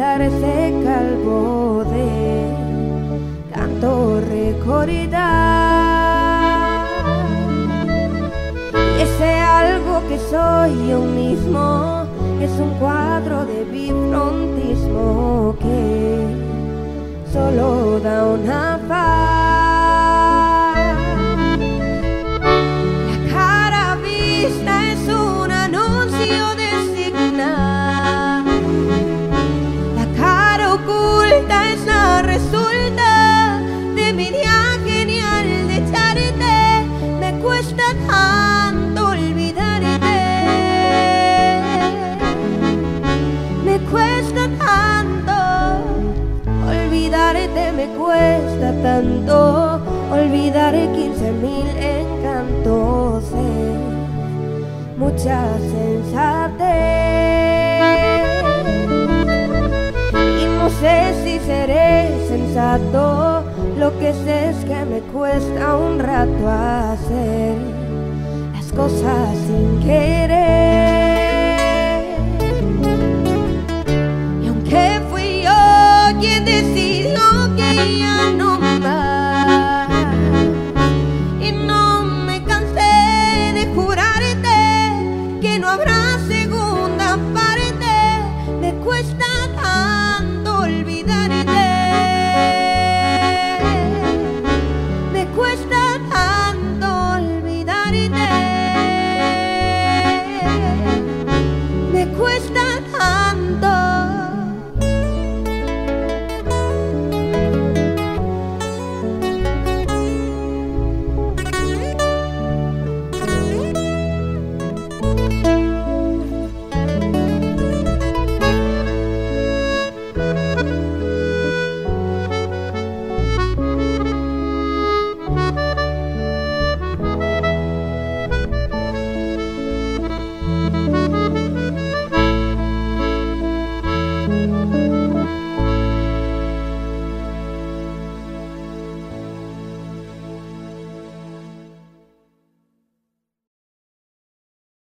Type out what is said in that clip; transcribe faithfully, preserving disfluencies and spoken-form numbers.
olvidar ese calvo de tanto recordar. Y ese algo que soy yo mismo es un cuadro de bifrontismo que solo da una paz. La cara vista es un anuncio de signar. La cara oculta es la resulta de mi día genial de echarte. Me cuesta tanto olvidarte. Me cuesta tanto olvidarte, me cuesta tanto olvidar quince mil encantos de mucha sensatez. Y no sé si seré sensato, lo que sé es que me cuesta un rato hacer las cosas sin querer.